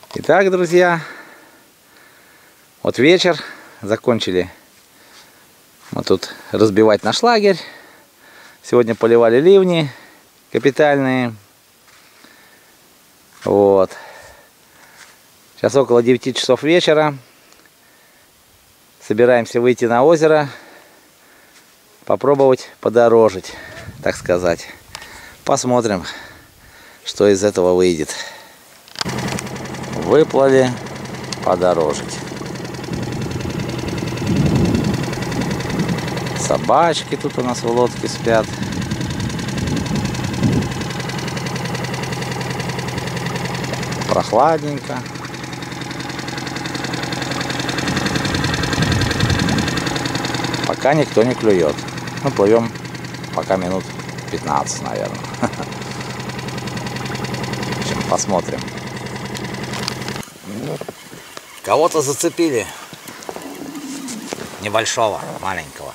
Итак, друзья, вот вечер, закончили мы тут разбивать наш лагерь. Сегодня поливали ливни капитальные. Вот. Сейчас около 9 часов вечера. Собираемся выйти на озеро, попробовать подорожить, так сказать. Посмотрим, что из этого выйдет. Выплыли подорожить. Собачки тут у нас в лодке спят. Прохладненько. Пока никто не клюет. Мы плывем пока минут 15, наверное. В общем, посмотрим. Кого-то зацепили. Небольшого, маленького.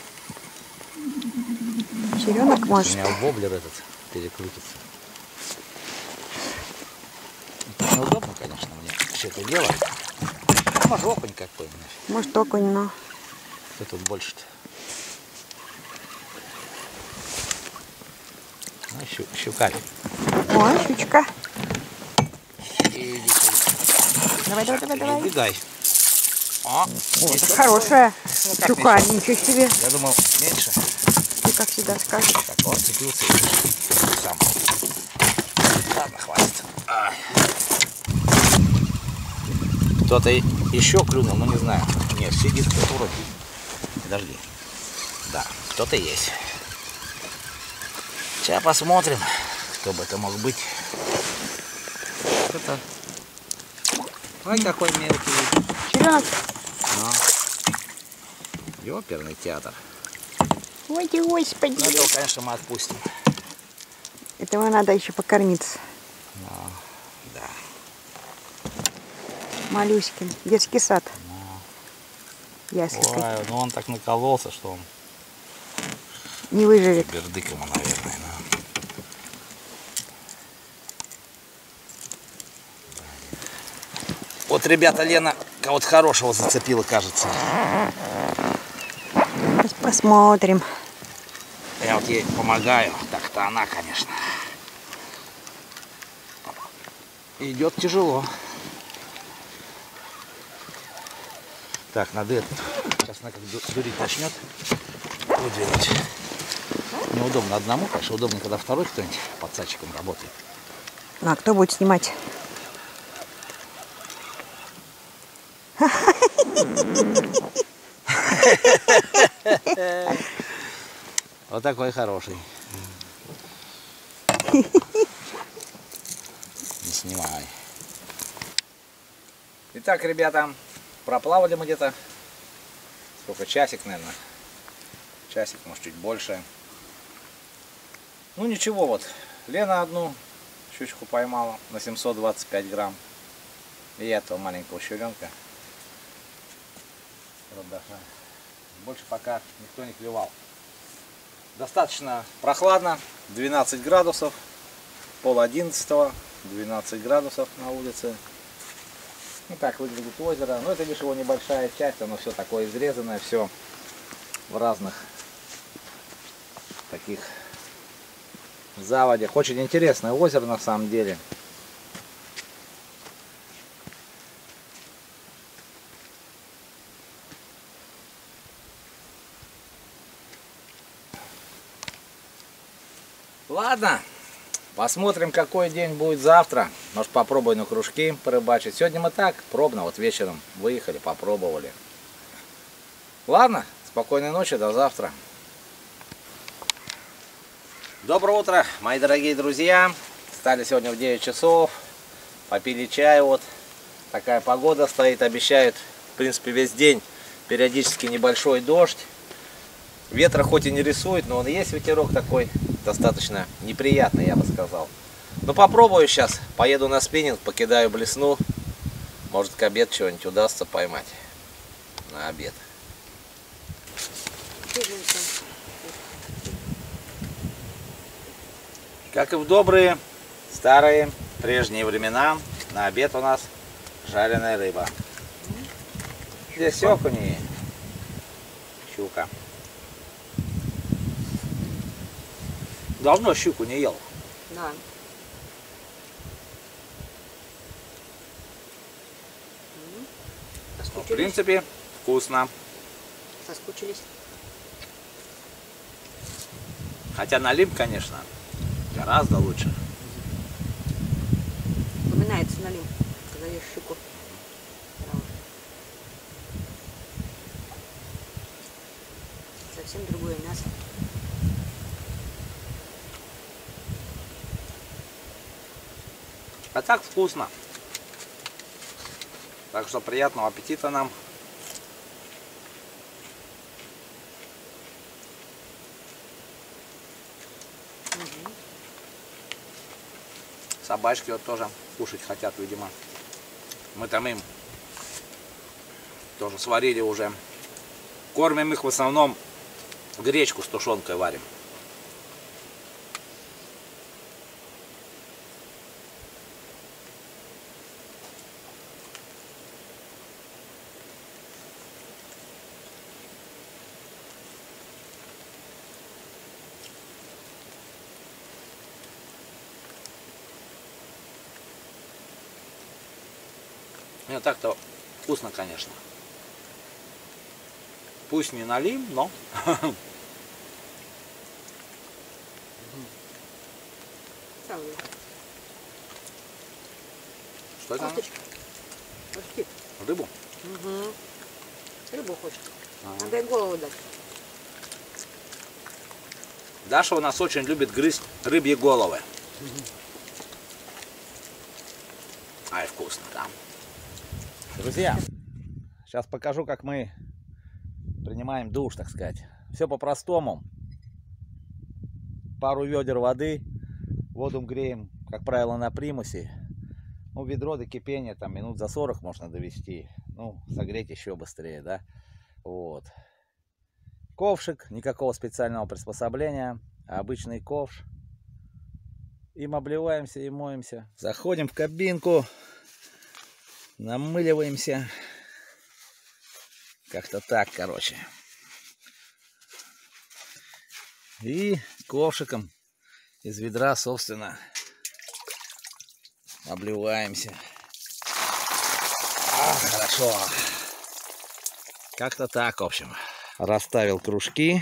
Черенок может. У меня воблер этот перекрутится. Это неудобно, конечно, мне все это делать. Может, окунь какой-нибудь. Может, окунь, но... Что тут больше-то? Ну, щукарь. Ой, щучка. Иди. Давай. Не убегай. О, Это хорошая щука, меньше? ничего себе. Я думал, меньше. Ты как всегда скажешь. Так, вот, цепился и сам. Ладно, хватит. Ай. Кто-то еще клюнул, но не знаю. Нет, сидит кто-то вроде. Подожди. Да, кто-то есть. Сейчас посмотрим, кто бы это мог быть. Кто-то. Ой, какой мелкий. Черенок. Ёперный театр. Ой, господи. Ну, этого, конечно, мы отпустим. Этого надо еще покормиться. Да. Малюськин. Детский сад. Ясенькой. Ой, ну он так накололся, что он Не выживет. бердык ему, наверное. Да. Вот, ребята, Лена кого-то хорошего зацепила, кажется. Сейчас посмотрим. Я вот ей помогаю. Так-то она, конечно. Идет тяжело. Так, надо это. Сейчас она как дурить начнет. Выдвинуть. Неудобно одному, конечно. Удобно, когда второй кто-нибудь под сачиком работает. Ну, а кто будет снимать? Вот такой хороший. Не снимай. Итак, ребята, проплавали мы где-то сколько, часик, наверное. Часик, может, чуть больше. Ну ничего, вот Лена одну щучку поймала на 725 грамм. И этого маленького щуренка. Больше пока никто не клевал. Достаточно прохладно, 12 градусов, 10:30, 12 градусов на улице. Ну так выглядит озеро, но это лишь его небольшая часть, оно все такое изрезанное, все в разных таких заводях. Очень интересное озеро на самом деле. Ладно, посмотрим, какой день будет завтра. Может, попробую на кружки порыбачить. Сегодня мы так, пробно, вот вечером выехали, попробовали. Ладно, спокойной ночи, до завтра. Доброе утро, мои дорогие друзья. Встали сегодня в 9 часов, попили чай. Вот такая погода стоит, обещают, в принципе, весь день периодически небольшой дождь. Ветра хоть и не рисует, но он есть, ветерок такой, достаточно неприятный, я бы сказал. Ну попробую сейчас, поеду на спиннинг, покидаю блесну. Может, к обеду чего-нибудь удастся поймать на обед. Как и в добрые, старые, прежние времена, на обед у нас жареная рыба. Здесь окуни, щука. Давно щуку не ел. Да. В принципе, вкусно. Соскучились. Хотя налим, конечно, гораздо лучше. Вспоминается налим, когда ешь щуку. Правда. Совсем другое мясо. А так вкусно. Так что приятного аппетита нам. Собачки вот тоже кушать хотят, видимо. Мы там им тоже сварили уже. Кормим их в основном гречку с тушенкой варим. Ну, так-то вкусно, конечно. Пусть не налим, но... Что это? Рыбу? Угу. Рыбу хочет. Надо и голову дать. Даша у нас очень любит грызть рыбьи головы. Ай, вкусно, да. Друзья, сейчас покажу, как мы принимаем душ, так сказать. Все по-простому. Пару ведер воды. Воду греем, как правило, на примусе. Ну, ведро до кипения там минут за 40 можно довести. Ну, согреть еще быстрее, да. Вот. Ковшик, никакого специального приспособления. Обычный ковш. Им обливаемся и моемся. Заходим в кабинку. Намыливаемся. Как-то так, короче. И ковшиком из ведра, собственно, обливаемся. Хорошо. Как-то так, в общем. Расставил кружки.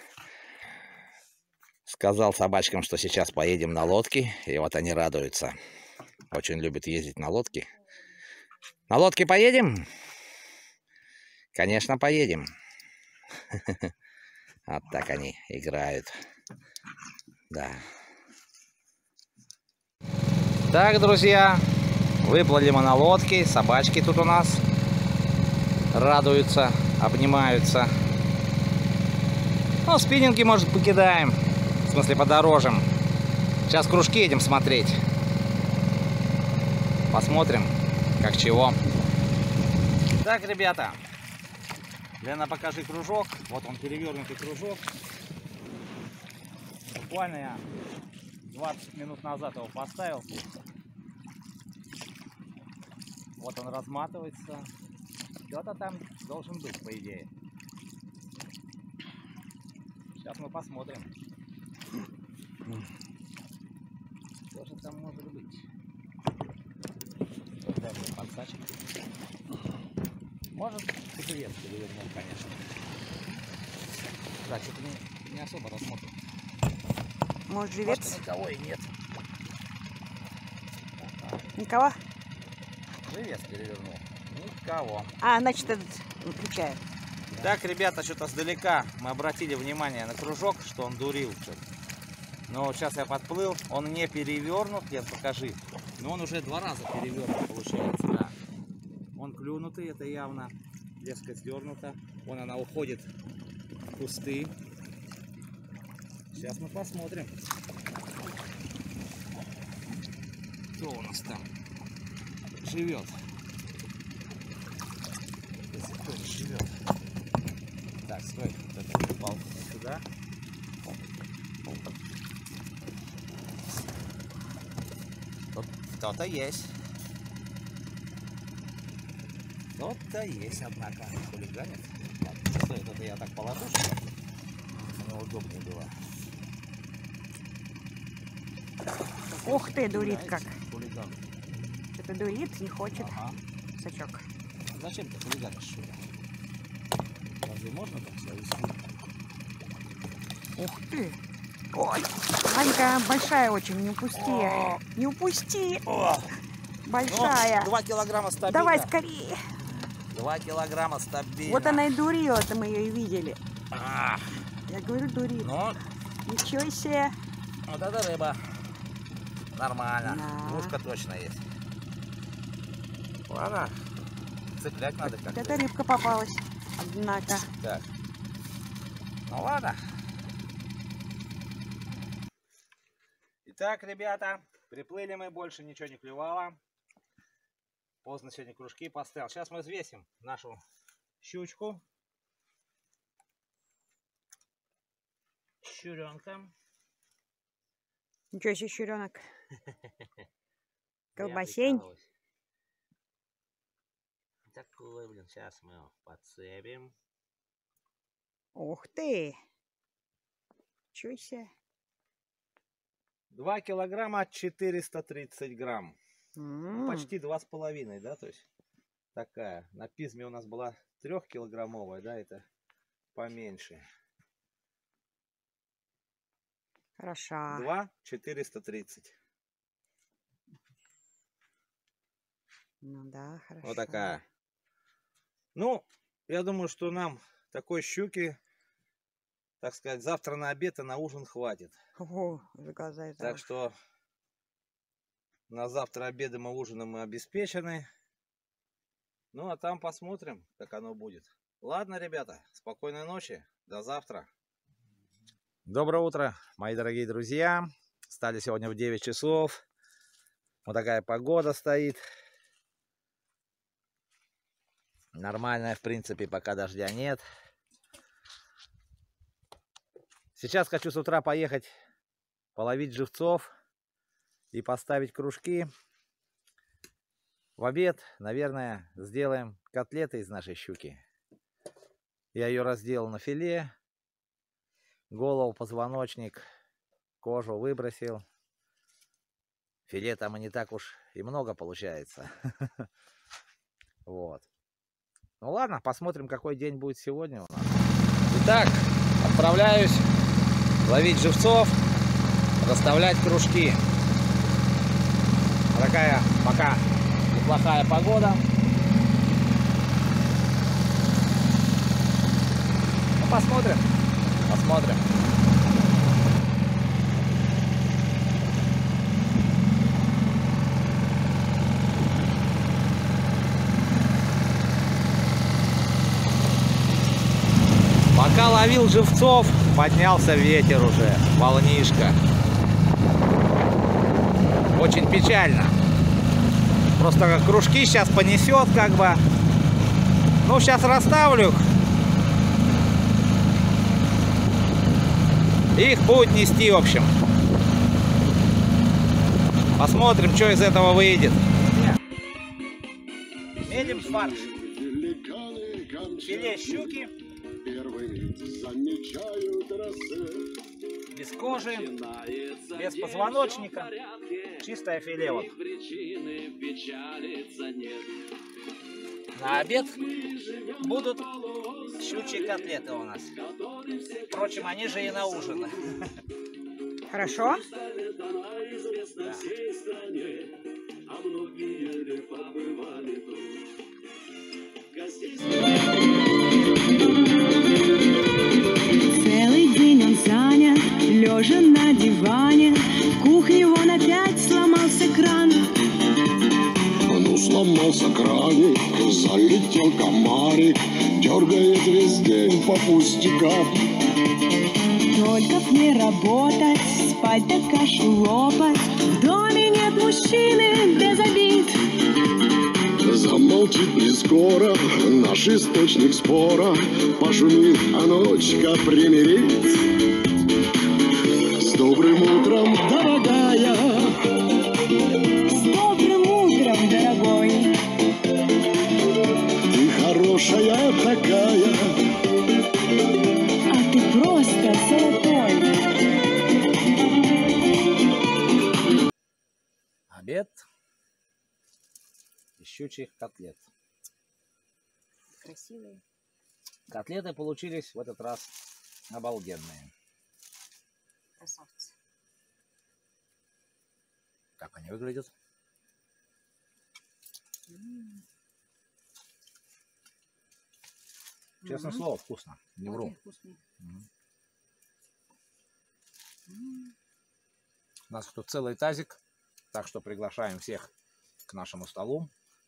Сказал собачкам, что сейчас поедем на лодке. И вот они радуются. Очень любят ездить на лодке. На лодке поедем? Конечно, поедем. Вот так они играют. Да. Так, друзья, выплыли мы на лодке. Собачки тут у нас радуются, обнимаются. Ну, спиннинги, может, покидаем. В смысле, подорожим. Сейчас кружки едем смотреть. Посмотрим, как чего. Так, ребята. Лена, покажи кружок. Вот он, перевернутый кружок. Буквально я 20 минут назад его поставил. Вот он разматывается. Что-то там должен быть, по идее. Сейчас мы посмотрим. Что же там может быть? Дай мне подсачек. Может, живец перевернул, конечно. Да, что-то не особо рассмотрим. Может, живец? Может, никого и нет. Никого? Живец перевернул. Никого. А, значит, этот выключаю. Так, ребята, что-то сдалека мы обратили внимание на кружок, что он дурил. Но сейчас я подплыл, он не перевернут, Лен, покажи. Но он уже 2 раза перевернут, получается, да. Он клюнутый, это явно. Леска сдернута. Вон она уходит в кусты. Сейчас мы посмотрим. Кто у нас там живет? Если кто-то живет. Так, стой. Вот это упал сюда. Тут кто-то есть. Вот-то есть, однако, хулиганит. Ладно, стоит, это я так положу, чтобы мне удобнее было. Ух ты, дурит как. Хулиган. Что-то дурит, не хочет. Ага. Сачок. Зачем ты хулиганишь, что ли? Разве можно так себя вести? Ух ты. Ой, Ванька большая очень, не упусти. Не упусти. Большая. 2 килограмма стабильно. Давай скорее. 2 килограмма стабильно. Вот она и дурила, это мы ее и видели. Ах, Я говорю, дурит. ну, Ничего себе. вот это рыба. Нормально. Да. Ушко точно есть. Ладно. Цеплять надо Вот как-то. эта рыбка попалась. Однако. Так. Ну ладно. Итак, ребята, приплыли мы, больше ничего не клевало. Поздно сегодня кружки поставил. Сейчас мы взвесим нашу щучку. Щуренка. Ничего себе, щуренок. Колбасень. Такой, блин, сейчас мы его подцепим. Ух ты. Ничего себе. 2 килограмма 430 грамм. Почти 2,5, да, то есть такая. На пизме у нас была 3-килограммовая, да, это поменьше. Хороша. 2,430. Ну да, хорошо. Вот такая. Ну, я думаю, что нам такой щуки, так сказать, завтра на обед и на ужин хватит. Ого, за глаза это. Так что на завтра обедом и ужином мы обеспечены. Ну, а там посмотрим, как оно будет. Ладно, ребята, спокойной ночи. До завтра. Доброе утро, мои дорогие друзья. Встали сегодня в 9 часов. Вот такая погода стоит. Нормальная, в принципе, пока дождя нет. Сейчас хочу с утра поехать половить живцов и поставить кружки. В обед, наверное, сделаем котлеты из нашей щуки. Я ее разделал на филе. Голову, позвоночник, кожу выбросил. Филе там и не так уж и много получается. Вот. Ну ладно, посмотрим, какой день будет сегодня у нас. Итак, отправляюсь ловить живцов, расставлять кружки. Такая пока неплохая погода. Ну, посмотрим. Посмотрим. Пока ловил живцов, поднялся ветер уже, волнишка. Очень печально. Просто как кружки сейчас понесет как бы. Ну, сейчас расставлю. Их будет нести, в общем. Посмотрим, что из этого выйдет. Медим фарш. Филе щуки. Без кожи, без позвоночника. Чистое филе вот. На обед будут щучьи котлеты у нас. Впрочем, они же и на ужин. Хорошо? Да. Целый день он занят, лежа на диване. В кухне вон опять сломался кран. Ну, сломался краник, залетел комарик, дергает весь день по пустякам. Только б не работать, спать да кашу лопать. В доме нет мужчины без обид. Замолчит не скоро наш источник спора. Пошумит, а ночка примирит. С добрым утром, дорогая. С добрым утром, дорогой. из щучьих котлет. Красивые. Котлеты получились в этот раз обалденные. Красавцы. Как они выглядят? Честное слово, вкусно. Не вру. Очень вкусные. У нас тут целый тазик, так что приглашаем всех к нашему столу.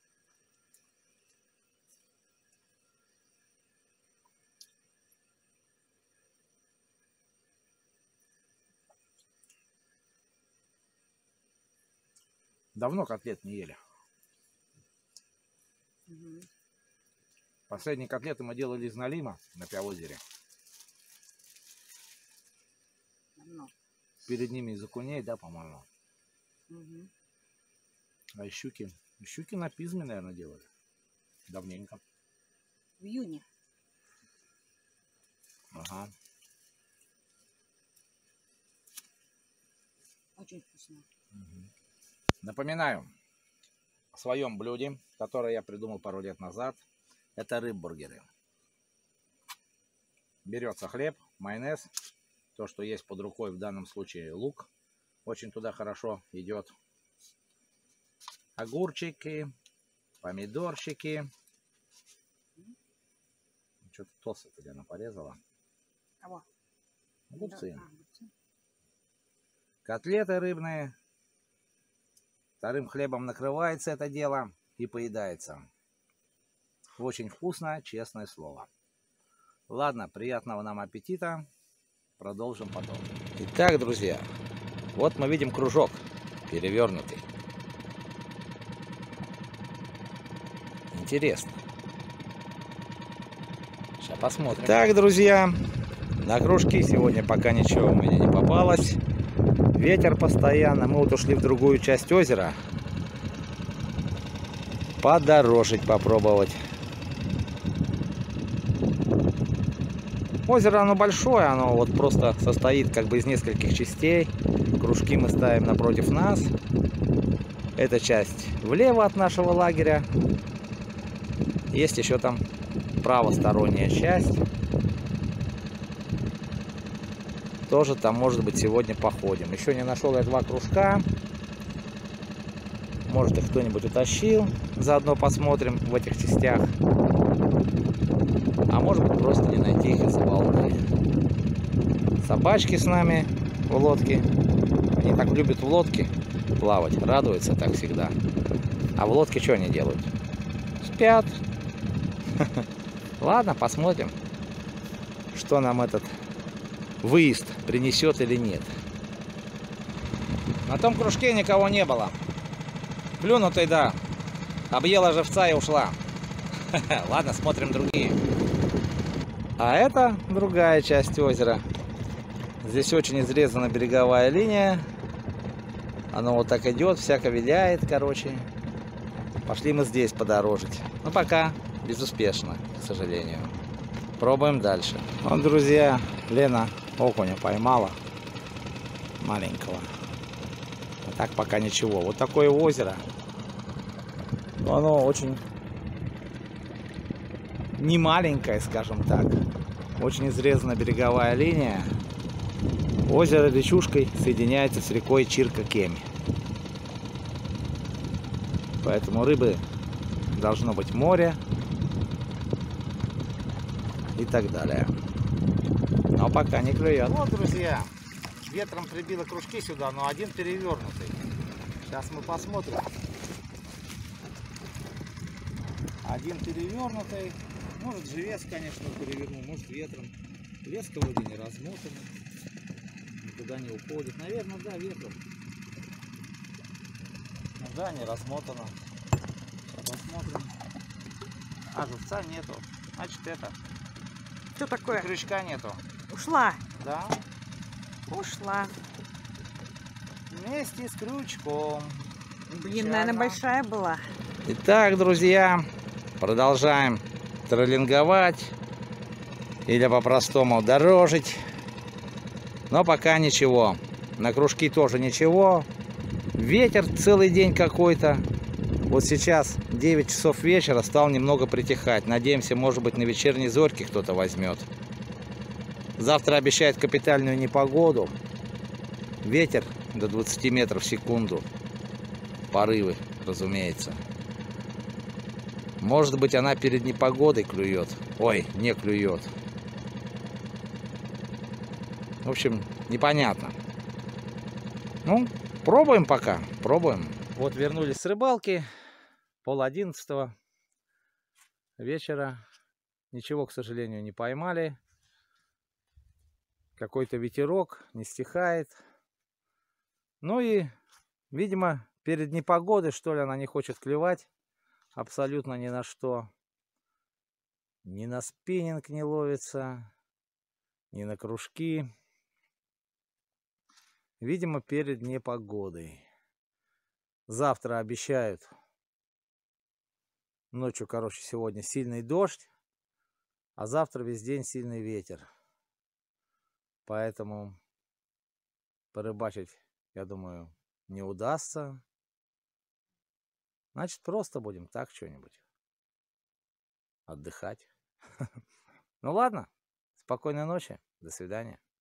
Давно котлет не ели. Последние котлеты мы делали из налима на Пиаозере. Перед ними из окуней, да, по-моему. А из щуки? Из щуки на пизме, наверное, делали. Давненько. В июне. Ага. Очень вкусно. Напоминаю о своем блюде, которое я придумал пару лет назад. Это рыббургеры. Берется хлеб, майонез, то, что есть под рукой, в данном случае лук. Очень туда хорошо идет. Огурчики, помидорчики. Что-то толстое она порезала. Кого? Огурцы. Котлеты рыбные. Вторым хлебом накрывается это дело и поедается. Очень вкусно, честное слово. Ладно, приятного нам аппетита. Продолжим потом. Итак, друзья, вот мы видим кружок перевернутый. Интересно. Сейчас посмотрим. Так, друзья, на кружки сегодня пока ничего у меня не попалось. Ветер постоянно. Мы вот ушли в другую часть озера. Подорожить попробовать. Озеро оно большое, оно вот просто состоит как бы из нескольких частей. Кружки мы ставим напротив нас. Эта часть влево от нашего лагеря. Есть еще там правосторонняя часть. Тоже там, может быть, сегодня походим. Еще не нашел я 2 кружка. Может, их кто-нибудь утащил. Заодно посмотрим в этих частях. А может быть, просто не найти их из-за волны. Собачки с нами в лодке. Они так любят в лодке плавать. Радуются так всегда. А в лодке что они делают? Спят. Ладно, посмотрим, что нам этот выезд принесет или нет. На том кружке никого не было. Плюнутый, да. Объела живца и ушла. Ладно, смотрим другие. А это другая часть озера. Здесь очень изрезана береговая линия. Оно вот так идет, всяко виляет, короче. Пошли мы здесь подорожить. Но пока безуспешно, к сожалению. Пробуем дальше. Вот, друзья, Лена окуня поймала. Маленького. А так пока ничего. Вот такое озеро. Но оно очень не маленькое, скажем так. Очень изрезана береговая линия. Озеро речушкой соединяется с рекой Чирка-Кемь. Поэтому рыбы должно быть море и так далее. Но пока не клюет. Вот, друзья, ветром прибило кружки сюда, но один перевернутый. Сейчас мы посмотрим. Один перевернутый. Может, живец, конечно, перевернул, может, ветром. Леска вроде не размотана. Никуда не уходит. Наверное, да, ветром. Ну, да, не размотана. Сейчас посмотрим. А, живца нету. Значит, это. Что такое? Крючка нету. Ушла. Да. Ушла. Вместе с крючком. Блин, наверное, большая была. Итак, друзья, продолжаем троллинговать. Или по-простому дорожить. Но пока ничего. На кружки тоже ничего. Ветер целый день какой-то. Вот сейчас 9 часов вечера, стал немного притихать. Надеемся, может быть, на вечерней зорьке кто-то возьмет. Завтра обещает капитальную непогоду. Ветер до 20 метров в секунду. Порывы, разумеется. Может быть, она перед непогодой клюет. Ой, не клюет. В общем, непонятно. Ну, пробуем пока, пробуем. Вот вернулись с рыбалки. 10:30 вечера. Ничего, к сожалению, не поймали. Какой-то ветерок, не стихает. Ну и, видимо, перед непогодой, что ли, она не хочет клевать. Абсолютно ни на что. Ни на спиннинг не ловится, ни на кружки. Видимо, перед непогодой. Завтра обещают. Ночью, короче, сегодня сильный дождь. А завтра весь день сильный ветер. Поэтому порыбачить, я думаю, не удастся. Значит, просто будем так что-нибудь отдыхать. Ну ладно, спокойной ночи, до свидания.